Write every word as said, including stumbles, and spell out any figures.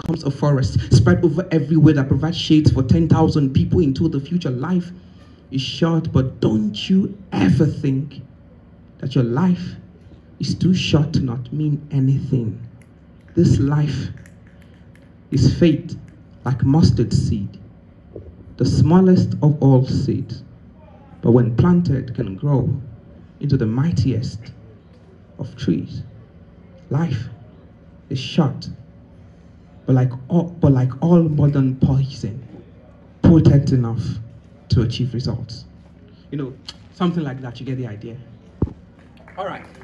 becomes a forest, spread over everywhere that provides shades for ten thousand people into the future. Life is short, but don't you ever think that your life is too short to not mean anything. This life is fate like mustard seed, the smallest of all seeds, but when planted can grow into the mightiest of trees. Life is short, but like all, but like all modern poison, potent enough to achieve results. You know, something like that, you get the idea. All right.